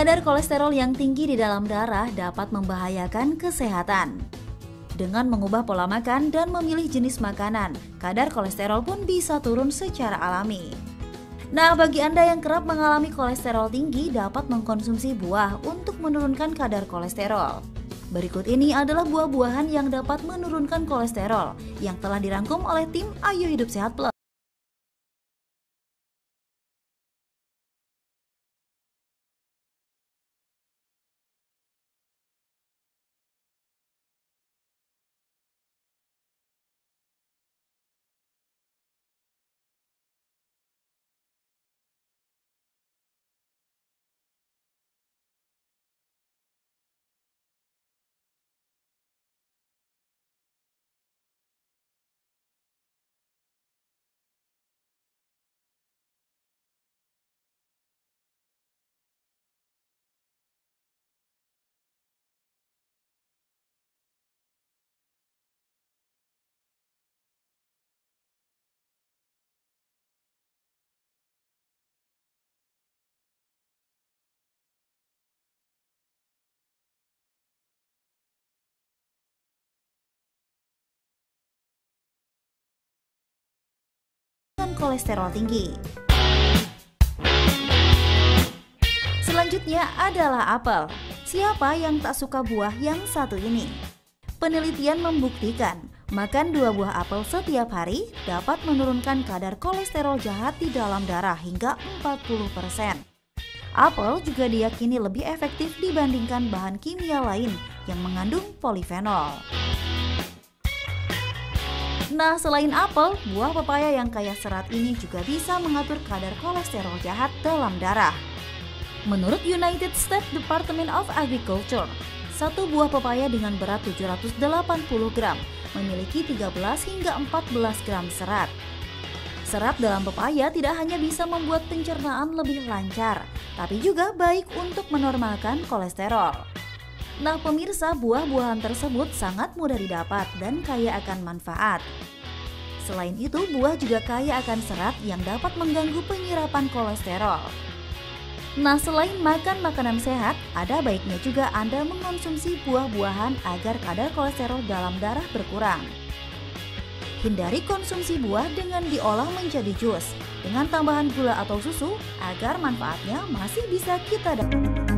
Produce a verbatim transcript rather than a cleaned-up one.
Kadar kolesterol yang tinggi di dalam darah dapat membahayakan kesehatan. Dengan mengubah pola makan dan memilih jenis makanan, kadar kolesterol pun bisa turun secara alami. Nah, bagi Anda yang kerap mengalami kolesterol tinggi, dapat mengkonsumsi buah untuk menurunkan kadar kolesterol. Berikut ini adalah buah-buahan yang dapat menurunkan kolesterol yang telah dirangkum oleh tim Ayo Hidup Sehat Plus. Kolesterol tinggi. Selanjutnya adalah apel. Siapa yang tak suka buah yang satu ini? Penelitian membuktikan makan dua buah apel setiap hari dapat menurunkan kadar kolesterol jahat di dalam darah hingga empat puluh persen. Apel juga diyakini lebih efektif dibandingkan bahan kimia lain yang mengandung polifenol. Nah, selain apel, buah pepaya yang kaya serat ini juga bisa mengatur kadar kolesterol jahat dalam darah. Menurut United States Department of Agriculture, satu buah pepaya dengan berat tujuh ratus delapan puluh gram memiliki tiga belas hingga empat belas gram serat. Serat dalam pepaya tidak hanya bisa membuat pencernaan lebih lancar, tapi juga baik untuk menormalkan kolesterol. Nah pemirsa, buah-buahan tersebut sangat mudah didapat dan kaya akan manfaat. Selain itu, buah juga kaya akan serat yang dapat mengganggu penyerapan kolesterol. Nah selain makan makanan sehat, ada baiknya juga Anda mengkonsumsi buah-buahan agar kadar kolesterol dalam darah berkurang. Hindari konsumsi buah dengan diolah menjadi jus dengan tambahan gula atau susu agar manfaatnya masih bisa kita dapat.